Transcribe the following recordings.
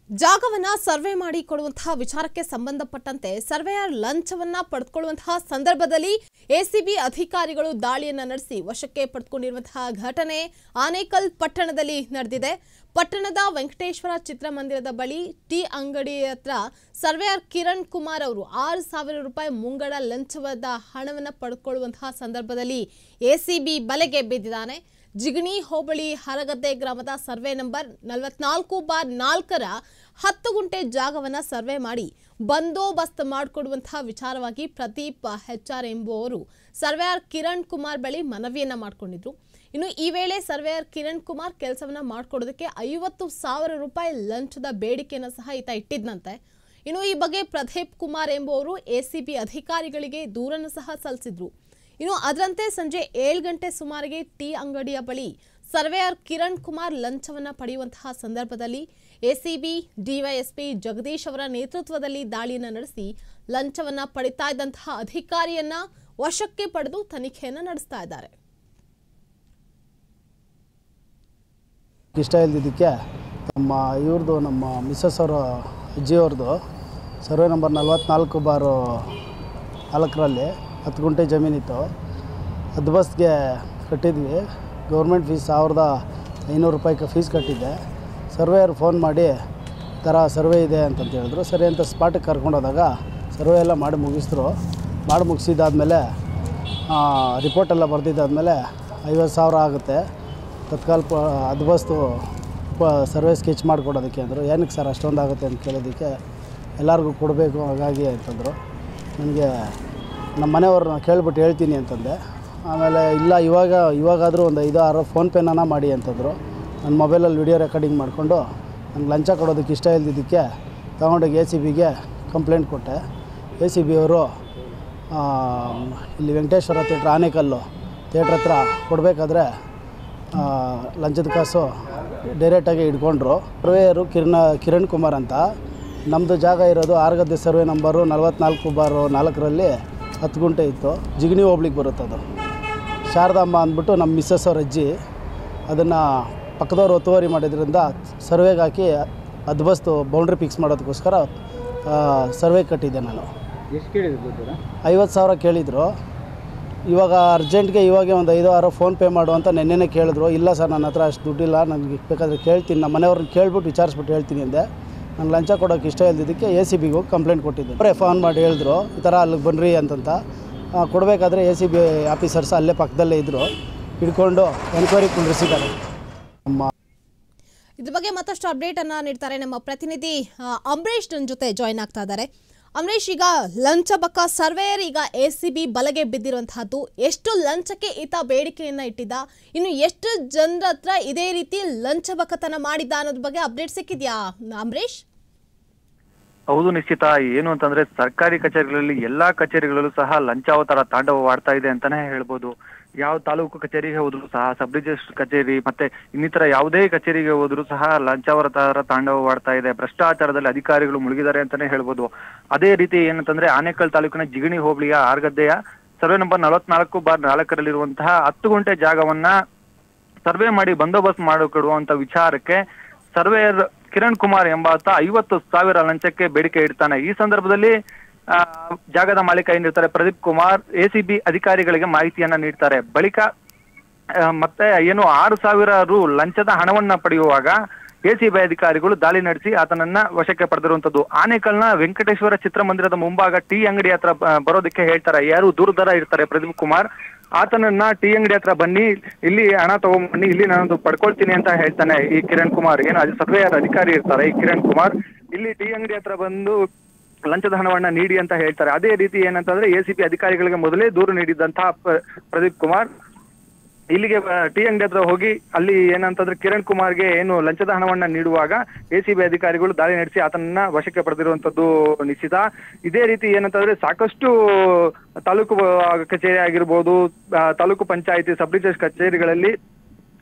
ಜಾಗವನ್ನ ಸರ್ವೆ ಮಾಡಿ ಕೊಡುವಂತಹ ವಿಚಾರಕ್ಕೆ ಸಂಬಂಧಪಟ್ಟಂತೆ ಸರ್ವೇಯರ್ ಲಂಚವನ್ನ ಪಡೆದುಕೊಳ್ಳುವಂತಹ ಸಂದರ್ಭದಲ್ಲಿ ಎಸಿಬಿ ಅಧಿಕಾರಿಗಳು ದಾಳಿಯನ್ನ ನಡೆಸಿ ವಶಕ್ಕೆ ಪಡೆದುಕೊಂಡಿರುವಂತಹ ಘಟನೆ ಆನೇಕಲ್ ಪಟ್ಟಣದಲ್ಲಿ ನಡೆದಿದೆ. ಪಟ್ಟಣದ ವೆಂಕಟೇಶ್ವರ ಚಿತ್ರಮಂದಿರದ ಬಳಿ ಟೀ ಅಂಗಡಿ ಹತ್ರ ಸರ್ವೇಯರ್ ಕಿರಣ್ ಕುಮಾರ್ ಅವರು 6,000 ರೂಪಾಯಿ ಮುಂಗಡ ಲಂಚದ ಹಣವನ್ನು ಪಡೆದುಕೊಳ್ಳುವಂತಹ ಸಂದರ್ಭದಲ್ಲಿ ಎಸಿಬಿ ಬಲೆಗೆ ಬಿದ್ದಿದ್ದಾನೆ. ಜಿಗಣಿ ಹೋಬಳಿ ಹರಗದ್ದೆ ಗ್ರಾಮದ ಸರ್ವೆ ನಂಬರ್ 44/4ರ 10 ಗುಂಟೆ ಜಾಗವನ್ನು ಸರ್ವೆ ಮಾಡಿ ಬಂದೋಬಸ್ತ್ ಮಾಡಿಕೊಡುವಂತಹ ವಿಚಾರವಾಗಿ ಪ್ರದೀಪ್ ಹೆಚ್ಆರ್ ಎಂಬುವವರು ಸರ್ವೇಯರ್ ಕಿರಣ್ ಕುಮಾರ್ ಬಳಿ ಮನವಿಯನ್ನ ಮಾಡಿಕೊಂಡಿದ್ರು. ಇನ್ನು ಈ ವೇಳೆ ಸರ್ವೇಯರ್ ಕಿರಣ್ ಕುಮಾರ್ ಕೆಲಸವನ್ನ ಮಾಡಿಕೊಡೋದಕ್ಕೆ 50,000 ರೂಪಾಯಿ ಲಂಚದ ಬೇಡಿಕೆಯನ್ನು ಸಹ ಈತ ಇಟ್ಟಿದ್ದಂತೆ. ಇನ್ನು ಈ ಬಗ್ಗೆ ಪ್ರದೀಪ್ ಕುಮಾರ್ ಎಂಬುವರು ಎಸಿಬಿ ಅಧಿಕಾರಿಗಳಿಗೆ ದೂರನ್ನು ಸಹ ಸಲ್ಲಿಸಿದ್ರು. ಇನ್ನು ಅದರಂತೆ ಸಂಜೆ 7 ಗಂಟೆ ಸುಮಾರಿಗೆ ಟೀ ಅಂಗಡಿಯ ಬಳಿ ಸರ್ವೇಯರ್ ಕಿರಣ್ ಕುಮಾರ್ ಲಂಚವನ್ನ ಪಡೆಯುವಂತಹ ಸಂದರ್ಭದಲ್ಲಿ ಎಸಿಬಿ ಡಿವೈಎಸ್ಪಿ ಜಗದೀಶ್ ಅವರ ನೇತೃತ್ವದಲ್ಲಿ ದಾಳಿಯನ್ನು ನಡೆಸಿ ಲಂಚವನ್ನ ಪಡಿತಾ ಇದ್ದಂತಹ ಅಧಿಕಾರಿಯನ್ನ ವಶಕ್ಕೆ ಪಡೆದು ತನಿಖೆಯನ್ನು ನಡೆಸ್ತಾ ಇದ್ದಾರೆ. ಇಷ್ಟ ಇಲ್ಲದಿದ್ದಕ್ಕೆ ನಮ್ಮ ಮಿಸಸ್ ಅವರ ಅಜ್ಜಿಯವ್ರದ್ದು ಸರ್ವೆ ನಂಬರ್ 44/4ರಲ್ಲಿ 10 ಗುಂಟೆ ಜಮೀನಿತ್ತು. ಅದ್ಬಸ್ಗೆ ಕಟ್ಟಿದ್ವಿ. ಗೌರ್ಮೆಂಟ್ ಫೀಸ್ 1,500 ರೂಪಾಯಿ ಫೀಸ್ ಕಟ್ಟಿದ್ದೆ. ಸರ್ವೇಯರ್ ಫೋನ್ ಮಾಡಿ ಈ ಥರ ಸರ್ವೆ ಇದೆ ಅಂತಂತ ಹೇಳಿದ್ರು. ಸರಿ ಅಂತ ಸ್ಪಾಟಿಗೆ ಕರ್ಕೊಂಡೋದಾಗ ಸರ್ವೆ ಎಲ್ಲ ಮಾಡಿ ಮುಗಿಸಿದ್ದಾದಮೇಲೆ ರಿಪೋರ್ಟೆಲ್ಲ ಬರೆದಿದ್ದಾದಮೇಲೆ 50,000 ಆಗುತ್ತೆ ತತ್ಕಾಲ ಅದ್ಬಸ್ತು ಸರ್ವೆ ಸ್ಕೆಚ್ ಮಾಡಿಕೊಡೋದಕ್ಕೆ ಅಂದರು. ಏನಕ್ಕೆ ಸರ್ ಅಷ್ಟೊಂದು ಆಗುತ್ತೆ ಅಂತ ಕೇಳೋದಕ್ಕೆ ಎಲ್ಲರಿಗೂ ಕೊಡಬೇಕು ಹಾಗಾಗಿ ಅಂತಂದರು. ನನಗೆ ನಮ್ಮ ಮನೆಯವ್ರನ್ನ ಕೇಳ್ಬಿಟ್ಟು ಹೇಳ್ತೀನಿ ಅಂತಂದೆ. ಆಮೇಲೆ ಇಲ್ಲ ಇವಾಗಾದರೂ ಒಂದು 5-6 ಫೋನ್ಪೇನ ಮಾಡಿ ಅಂತಂದರು. ನನ್ನ ಮೊಬೈಲಲ್ಲಿ ವಿಡಿಯೋ ರೆಕಾರ್ಡಿಂಗ್ ಮಾಡಿಕೊಂಡು ನನಗೆ ಲಂಚ ಕೊಡೋದಕ್ಕೆ ಇಷ್ಟ ಇಲ್ಲದಿದ್ದಕ್ಕೆ ತೊಗೊಂಡೋಗಿ ಎಸಿಬಿಗೆ ಕಂಪ್ಲೇಂಟ್ ಕೊಟ್ಟೆ. ಎಸಿಬಿ ಅವರು ಇಲ್ಲಿ ವೆಂಕಟೇಶ್ವರ ಥಿಯೇಟ್ರ್ ಆನೇಕಲ್ಲು ಥಿಯೇಟ್ರ್ ಹತ್ರ ಕೊಡಬೇಕಾದ್ರೆ ಲಂಚದ ಕಾಸು ಡೈರೆಕ್ಟಾಗಿ ಹಿಡ್ಕೊಂಡ್ರು. ಸರ್ವೇಯರು ಕಿರಣ್ ಕುಮಾರ್ ಅಂತ. ನಮ್ಮದು ಜಾಗ ಇರೋದು ಆರಗದ್ದೆ ಸರ್ವೆ ನಂಬರು 44/4ರಲ್ಲಿ 10 ಗುಂಟೆ ಇತ್ತು. ಜಿಗಣಿ ಹೋಬ್ಳಿಗೆ ಬರುತ್ತದು. ಶಾರದಮ್ಮ ಅಂದ್ಬಿಟ್ಟು ನಮ್ಮ ಮಿಸ್ಸಸ್ ಅವ್ರ ಅಜ್ಜಿ ಅದನ್ನು ಪಕ್ಕದವ್ರು ಒತ್ತುವರಿ ಮಾಡಿದ್ರಿಂದ ಸರ್ವೆಗೆ ಹಾಕಿ ಅದ್ಬಸ್ತು ಬೌಂಡ್ರಿ ಫಿಕ್ಸ್ ಮಾಡೋದಕ್ಕೋಸ್ಕರ ಸರ್ವೆ ಕಟ್ಟಿದ್ದೆ ನಾನು. ಎಷ್ಟು ಕೇಳಿದ್ರು? 50,000 ಕೇಳಿದರು. ಇವಾಗ ಅರ್ಜೆಂಟ್ಗೆ ಇವಾಗೆ ಒಂದು 5-6 ಫೋನ್ಪೇ ಮಾಡು ಅಂತ ನೆನ್ನೆನೇ ಕೇಳಿದ್ರು. ಇಲ್ಲ ಸರ್ ನನ್ನ ಹತ್ರ ಅಷ್ಟು ದುಡ್ಡಿಲ್ಲ, ನನಗೆ ಬೇಕಾದರೆ ಕೇಳ್ತೀನಿ, ನಮ್ಮ ಮನೆಯವ್ರನ್ನ ಕೇಳ್ಬಿಟ್ಟು ವಿಚಾರಿಸ್ಬಿಟ್ಟು ಹೇಳ್ತೀನಿ ಅಂದೆ. ನಂಗೆ ಲಂಚ ಕೊಡೋಕ್ಕೆ ಇಷ್ಟ ಇಲ್ಲದಿದ್ದಕ್ಕೆ ಎಸಿಬಿಗೆ ಹೋಗಿ ಕಂಪ್ಲೇಂಟ್ ಕೊಟ್ಟಿದ್ದೆ. ಅವರೇ ಫೋನ್ ಮಾಡಿ ಹೇಳಿದ್ರು ಈ ಥರ ಅಲ್ಲಿಗೆ ಬನ್ನಿರಿ ಅಂತಂತ. ಕೊಡಬೇಕಾದ್ರೆ ಎಸಿಬಿ ಆಫೀಸರ್ಸ್ ಅಲ್ಲೇ ಪಕ್ಕದಲ್ಲೇ ಇದ್ದರು. ಹಿಡ್ಕೊಂಡು ಎನ್ಕ್ವೈರಿ ಕುಂಡ್ರಿಸಿದ್ದಾರೆ. ಇದ್ರ ಬಗ್ಗೆ ಮತ್ತಷ್ಟು ಅಪ್ಡೇಟ್ ಅನ್ನ ನೀಡ್ತಾರೆ ನಮ್ಮ ಪ್ರತಿನಿಧಿ ಅಂಬರೀಶ್ ನನ್ನ ಜೊತೆ ಜಾಯ್ನ್ ಆಗ್ತಾ ಇದ್ದಾರೆ. ಅಂಬರೀಶ್, ಈಗ ಲಂಚ ಬಕ್ಕ ಸರ್ವೇಯರ್ ಈಗ ಎಸಿಬಿ ಬಲೆಗೆ ಬಿದ್ದಿರುವಂತಹದ್ದು, ಎಷ್ಟು ಲಂಚಕ್ಕೆ ಈತ ಬೇಡಿಕೆಯನ್ನ ಇಟ್ಟಿದ್ದ, ಇನ್ನು ಎಷ್ಟು ಜನರ ಹತ್ರ ಇದೇ ರೀತಿ ಲಂಚ ಬಕ್ಕತನ ಮಾಡಿದ್ದ ಅನ್ನೋದ್ರ ಬಗ್ಗೆ ಅಪ್ಡೇಟ್ ಸಿಕ್ಕಿದ್ಯಾ ಅಂಬರೀಶ್? ಹೌದು ನಿಶ್ಚಿತ. ಏನು ಅಂತಂದ್ರೆ ಸರ್ಕಾರಿ ಕಚೇರಿಗಳಲ್ಲಿ ಎಲ್ಲಾ ಕಚೇರಿಗಳಲ್ಲೂ ಸಹ ಲಂಚಾವತಾರ ತಾಂಡವವಾಡ್ತಾ ಇದೆ ಅಂತಾನೆ ಹೇಳ್ಬೋದು. ಯಾವ ತಾಲೂಕು ಕಚೇರಿಗೆ ಹೋದ್ರು ಸಹ, ಸಬ್ ರಿಜಿಸ್ಟರ್ ಕಚೇರಿ ಮತ್ತೆ ಇನ್ನಿತರ ಯಾವುದೇ ಕಚೇರಿಗೆ ಹೋದ್ರು ಸಹ ಲಂಚಾವತಾರ ತಾಂಡವವಾಡ್ತಾ ಇದೆ. ಭ್ರಷ್ಟಾಚಾರದಲ್ಲಿ ಅಧಿಕಾರಿಗಳು ಮುಳುಗಿದ್ದಾರೆ ಅಂತಾನೆ ಹೇಳ್ಬೋದು. ಅದೇ ರೀತಿ ಏನಂತಂದ್ರೆ ಆನೇಕಲ್ ತಾಲೂಕಿನ ಜಿಗಣಿ ಹೋಬಳಿಯ ಆರ್ಗದ್ದೆಯ ಸರ್ವೆ ನಂಬರ್ 44/4ರಲ್ಲಿರುವಂತಹ 10 ಗುಂಟೆ ಜಾಗವನ್ನ ಸರ್ವೆ ಮಾಡಿ ಬಂದೋಬಸ್ತ್ ಮಾಡಿಕೊಡುವಂತ ವಿಚಾರಕ್ಕೆ ಸರ್ವೇಯರ್ ಕಿರಣ್ ಕುಮಾರ್ ಎಂಬಾತ 50,000 ಲಂಚಕ್ಕೆ ಬೇಡಿಕೆ ಇಡ್ತಾನೆ. ಈ ಸಂದರ್ಭದಲ್ಲಿ ಜಾಗದ ಮಾಲೀಕ ಏನಿರ್ತಾರೆ ಪ್ರದೀಪ್ ಕುಮಾರ್ ಎಸಿಬಿ ಅಧಿಕಾರಿಗಳಿಗೆ ಮಾಹಿತಿಯನ್ನ ನೀಡ್ತಾರೆ. ಬಳಿಕ ಮತ್ತೆ ಏನು 6,000 ರು ಲಂಚದ ಹಣವನ್ನ ಪಡೆಯುವಾಗ ಎಸಿಬಿ ಅಧಿಕಾರಿಗಳು ದಾಳಿ ನಡೆಸಿ ಆತನನ್ನ ವಶಕ್ಕೆ ಪಡೆದಿರುವಂತದ್ದು. ಆನೇಕಲ್ನ ವೆಂಕಟೇಶ್ವರ ಚಿತ್ರಮಂದಿರದ ಮುಂಭಾಗ ಟೀ ಅಂಗಡಿ ಹತ್ರ ಬರೋದಕ್ಕೆ ಹೇಳ್ತಾರೆ. ಯಾರು ದೂರದರ ಇರ್ತಾರೆ ಪ್ರದೀಪ್ ಕುಮಾರ್, ಆತನನ್ನ ಟೀ ಅಂಗಡಿ ಹತ್ರ ಬನ್ನಿ, ಇಲ್ಲಿ ಹಣ ತಗೊಂಡ್ಬನ್ನಿ, ಇಲ್ಲಿ ನಾನು ಪಡ್ಕೊಳ್ತೀನಿ ಅಂತ ಹೇಳ್ತಾನೆ. ಈ ಕಿರಣ್ ಕುಮಾರ್ ಏನು ಸರ್ವೇಯರ್ ಅಧಿಕಾರಿ ಇರ್ತಾರೆ, ಈ ಕಿರಣ್ ಕುಮಾರ್ ಇಲ್ಲಿ ಟೀ ಅಂಗಡಿ ಹತ್ರ ಬಂದು ಲಂಚದ ಹಣವನ್ನ ನೀಡಿ ಅಂತ ಹೇಳ್ತಾರೆ. ಅದೇ ರೀತಿ ಏನಂತಂದ್ರೆ ಎಸಿಬಿ ಅಧಿಕಾರಿಗಳಿಗೆ ಮೊದಲೇ ದೂರು ನೀಡಿದಂತಹ ಪ್ರದೀಪ್ ಕುಮಾರ್ ಇಲ್ಲಿಗೆ ಟೀ ಅಂಗಡಿ ಹತ್ರ ಹೋಗಿ ಅಲ್ಲಿ ಏನಂತಂದ್ರೆ ಕಿರಣ್ ಕುಮಾರ್ಗೆ ಏನು ಲಂಚದ ಹಣವನ್ನ ನೀಡುವಾಗ ಎಸಿಬಿ ಅಧಿಕಾರಿಗಳು ದಾಳಿ ನಡೆಸಿ ಆತನನ್ನ ವಶಕ್ಕೆ ಪಡೆದಿರುವಂತದ್ದು ನಿಶ್ಚಿತ. ಇದೇ ರೀತಿ ಏನಂತಂದ್ರೆ ಸಾಕಷ್ಟು ತಾಲೂಕು ಕಚೇರಿ ಆಗಿರ್ಬೋದು, ತಾಲೂಕು ಪಂಚಾಯಿತಿ, ಸಬ್ ರಿಜಿಸ್ಟರ್ ಕಚೇರಿಗಳಲ್ಲಿ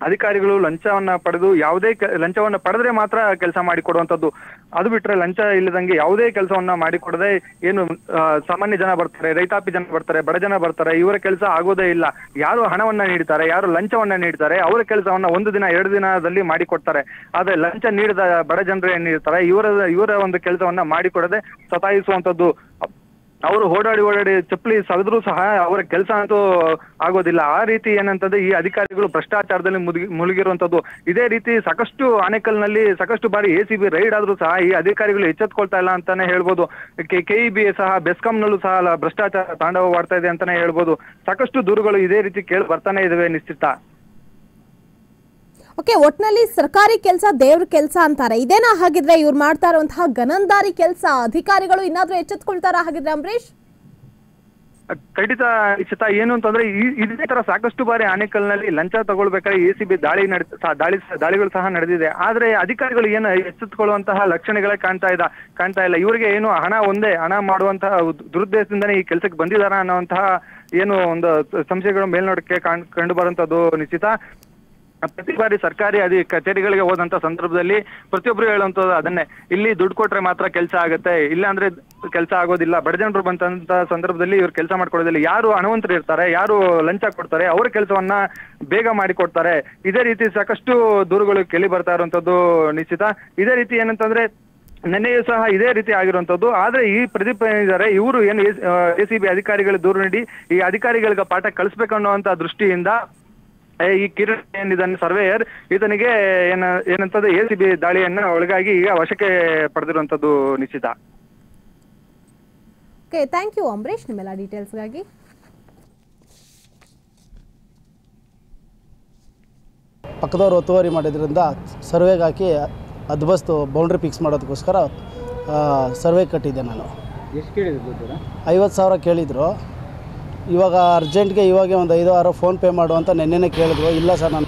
ಅಧಿಕಾರಿಗಳು ಲಂಚವನ್ನ ಪಡೆದು ಯಾವುದೇ ಲಂಚವನ್ನ ಪಡೆದ್ರೆ ಮಾತ್ರ ಕೆಲಸ ಮಾಡಿಕೊಡುವಂಥದ್ದು. ಅದು ಬಿಟ್ರೆ ಲಂಚ ಇಲ್ಲದಂಗೆ ಯಾವುದೇ ಕೆಲಸವನ್ನ ಮಾಡಿಕೊಡದೆ ಏನು ಸಾಮಾನ್ಯ ಜನ ಬರ್ತಾರೆ, ರೈತಾಪಿ ಜನ ಬರ್ತಾರೆ, ಬಡ ಜನ ಬರ್ತಾರೆ, ಇವರ ಕೆಲಸ ಆಗೋದೇ ಇಲ್ಲ. ಯಾರು ಹಣವನ್ನ ನೀಡ್ತಾರೆ, ಯಾರು ಲಂಚವನ್ನ ನೀಡ್ತಾರೆ, ಅವರ ಕೆಲಸವನ್ನ 1 ದಿನ 2 ದಿನದಲ್ಲಿ ಮಾಡಿಕೊಡ್ತಾರೆ. ಆದ್ರೆ ಲಂಚ ನೀಡಿದ ಬಡ ಜನರು ಏನಿರ್ತಾರೆ ಇವರ ಒಂದು ಕೆಲಸವನ್ನ ಮಾಡಿಕೊಡದೆ ಸತಾಯಿಸುವಂತದ್ದು. ಅವರು ಓಡಾಡಿ ಚಪ್ಪಲಿ ಸಗದ್ರೂ ಸಹ ಅವರ ಕೆಲಸ ಅಂತೂ ಆಗೋದಿಲ್ಲ. ಆ ರೀತಿ ಏನಂತಂದ್ರೆ ಈ ಅಧಿಕಾರಿಗಳು ಭ್ರಷ್ಟಾಚಾರದಲ್ಲಿ ಮುಳುಗಿರುವಂತದ್ದು. ಇದೇ ರೀತಿ ಸಾಕಷ್ಟು ಆನೇಕಲ್ನಲ್ಲಿ ಸಾಕಷ್ಟು ಬಾರಿ ACB ರೈಡ್ ಆದ್ರೂ ಸಹ ಈ ಅಧಿಕಾರಿಗಳು ಎಚ್ಚೆತ್ಕೊಳ್ತಾ ಇಲ್ಲ ಅಂತಾನೆ ಹೇಳ್ಬೋದು. KEB ಸಹ ಬೆಸ್ಕಾಂನಲ್ಲೂ ಸಹ ಭ್ರಷ್ಟಾಚಾರ ತಾಂಡವವಾಡ್ತಾ ಇದೆ ಅಂತಾನೆ ಹೇಳ್ಬೋದು. ಸಾಕಷ್ಟು ದೂರುಗಳು ಇದೇ ರೀತಿ ಕೇಳಿ ಬರ್ತಾನೆ ಇದಾವೆ ನಿಶ್ಚಿತ. ಓಕೆ, ಒಟ್ನಲ್ಲಿ ಸರ್ಕಾರಿ ಕೆಲಸ ದೇವ್ರ ಕೆಲಸ ಅಂತಾರೆ. ಇದೇನಾ ಹಾಗಿದ್ರೆ ಇವ್ರು ಮಾಡ್ತಾ ಇರುವಂತಹ ಗನಂದಾರಿ ಕೆಲಸ? ಅಧಿಕಾರಿಗಳು ಇನ್ನಾದ್ರೂ ಎಚ್ಚೆತ್ಕೊಳ್ತಾರಾ ಹಾಗಿದ್ರೆ ಅಂಬರೀಶ್? ಖಂಡಿತ ನಿಶ್ಚಿತ. ಏನು ಅಂತಂದ್ರೆ ಇದೇ ತರ ಸಾಕಷ್ಟು ಬಾರಿ ಆನೇಕಲ್ನಲ್ಲಿ ಲಂಚ ತಗೊಳ್ಬೇಕಾದ್ರೆ ACB ದಾಳಿಗಳು ಸಹ ನಡೆದಿದೆ. ಆದ್ರೆ ಅಧಿಕಾರಿಗಳು ಏನು ಎಚ್ಚೆತ್ತುಕೊಳ್ಳುವಂತಹ ಲಕ್ಷಣಗಳೇ ಕಾಣ್ತಾ ಇಲ್ಲ. ಇವರಿಗೆ ಏನು ಹಣ ಮಾಡುವಂತಹ ದುರುದ್ದೇಶದಿಂದನೇ ಈ ಕೆಲಸಕ್ಕೆ ಬಂದಿದಾರ ಅನ್ನುವಂತಹ ಏನು ಒಂದು ಸಂಶಯಗಳು ಮೇಲ್ನೋಟಕ್ಕೆ ಕಂಡು ಬರುವಂತದ್ದು ನಿಶ್ಚಿತ. ಪ್ರತಿ ಬಾರಿ ಸರ್ಕಾರಿ ಕಚೇರಿಗಳಿಗೆ ಹೋದಂತ ಸಂದರ್ಭದಲ್ಲಿ ಪ್ರತಿಯೊಬ್ರು ಹೇಳುವಂತದ್ದು ಅದನ್ನೇ, ಇಲ್ಲಿ ದುಡ್ಡು ಕೊಟ್ರೆ ಮಾತ್ರ ಕೆಲಸ ಆಗುತ್ತೆ, ಇಲ್ಲ ಅಂದ್ರೆ ಕೆಲಸ ಆಗೋದಿಲ್ಲ. ಬಡ ಜನರು ಬಂದಂತ ಸಂದರ್ಭದಲ್ಲಿ ಇವ್ರು ಕೆಲಸ ಮಾಡ್ಕೊಡೋದಿಲ್ಲ. ಯಾರು ಹಣವಂತರು ಇರ್ತಾರೆ, ಯಾರು ಲಂಚ ಕೊಡ್ತಾರೆ, ಅವ್ರ ಕೆಲಸವನ್ನ ಬೇಗ ಮಾಡಿಕೊಡ್ತಾರೆ. ಇದೇ ರೀತಿ ಸಾಕಷ್ಟು ದೂರುಗಳು ಕೇಳಿ ಬರ್ತಾ ಇರುವಂತದ್ದು ನಿಶ್ಚಿತ. ಇದೇ ರೀತಿ ಏನಂತಂದ್ರೆ ನೆನ್ನೆಯೂ ಸಹ ಇದೇ ರೀತಿ ಆಗಿರುವಂತದ್ದು. ಆದ್ರೆ ಈ ಪ್ರದೀಪ್ ಏನಿದ್ದಾರೆ ಇವರು ಏನು ACB ಅಧಿಕಾರಿಗಳು ದೂರು ನೀಡಿ ಈ ಅಧಿಕಾರಿಗಳಿಗೆ ಪಾಠ ಕಲಿಸ್ಬೇಕು ಅನ್ನುವಂತ ದೃಷ್ಟಿಯಿಂದ ಈ ಕಿರಣ್ ಏನಿದ್ದಾನೆ ಸರ್ವೇಯರ್, ಈತನಿಗೆ ಏನಂತಂದ್ರೆ ACB ದಾಳಿಯನ್ನ ಒಳಗಾಗಿ ಈಗ ವಶಕ್ಕೆ ಪಡೆದಿರುವಂತದ್ದು ನಿಶ್ಚಿತ. ಓಕೆ, ಥ್ಯಾಂಕ್ ಯು ಅಂಬರೀಶ್ ನಿಮ್ಮೆಲ್ಲ ಡೀಟೇಲ್ಸ್ಗಾಗಿ. ಪಕ್ಕದವ್ರು ಒತ್ತುವರಿ ಮಾಡಿದ್ರಿಂದ ಸರ್ವೆಗೆ ಹಾಕಿ ಅದ್ಬಸ್ತು ಬೌಂಡ್ರಿ ಫಿಕ್ಸ್ ಮಾಡೋದಕ್ಕೋಸ್ಕರ ಸರ್ವೆ ಕಟ್ಟಿದ್ದೆ ನಾನು. ಎಷ್ಟು ಕೇಳಿದ್ರು? 50,000 ಕೇಳಿದರು. ಇವಾಗ ಅರ್ಜೆಂಟ್ಗೆ ಇವಾಗ ಒಂದು 5-6 ಫೋನ್ ಪೇ ಮಾಡು ಅಂತ ನೆನ್ನೆನೇ ಕೇಳಿದ್ರು. ಇಲ್ಲ ಸರ್, ನಾನು